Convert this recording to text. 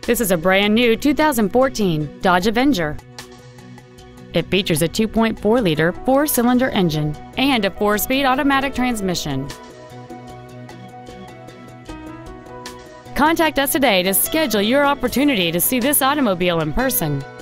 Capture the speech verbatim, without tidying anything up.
This is a brand new two thousand fourteen Dodge Avenger. It features a two point four liter four-cylinder engine and a four-speed automatic transmission. Contact us today to schedule your opportunity to see this automobile in person.